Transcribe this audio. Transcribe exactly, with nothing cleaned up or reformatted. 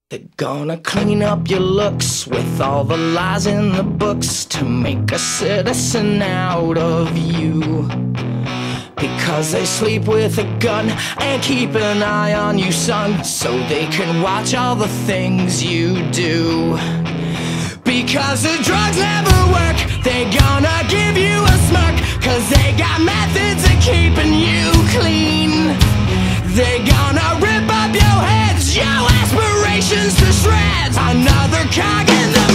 They're gonna clean up your looks with all the lies in the books to make a citizen out of you. Because they sleep with a gun and keep an eye on you, son, so they can watch all the things you do. Because the drugs never work, they gonna give you a smirk, cause they got methods of keeping you clean. They gonna rip up your heads, your aspirations to shreds. Another cog in the